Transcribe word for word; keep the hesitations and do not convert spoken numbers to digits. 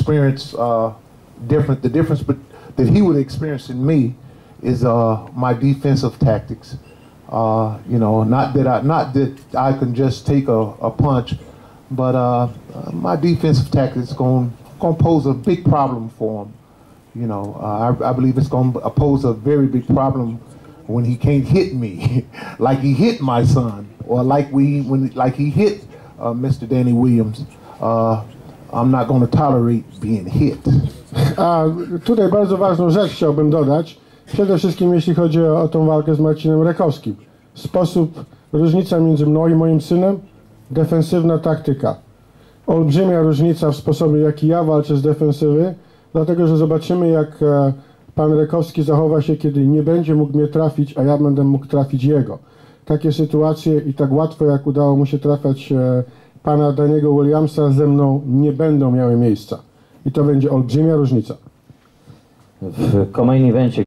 experience uh, different. The difference but that he would experience in me is uh, my defensive tactics. Uh, you know, not that I not that I can just take a, a punch, but uh, my defensive tactics going going to pose a big problem for him. You know, uh, I, I believe it's going to pose a very big problem when he can't hit me like he hit my son, or like we when like he hit uh, mister Danny Williams. Uh, I'm not going to tolerate being hit. A tutaj bardzo ważną rzecz chciałbym dodać. Przede wszystkim jeśli chodzi o, o tą walkę z Marcinem Rekowskim. Sposób, różnica między mną i moim synem, defensywna taktyka. Olbrzymia różnica w sposobie, jaki ja walczę z defensywy, dlatego że zobaczymy, jak e, pan Rekowski zachowa się, kiedy nie będzie mógł mnie trafić, a ja będę mógł trafić jego. Takie sytuacje i tak łatwo, jak udało mu się trafiać e, pana Daniego Williamsa, ze mną nie będą miały miejsca. I to będzie olbrzymia różnica. W co-main evencie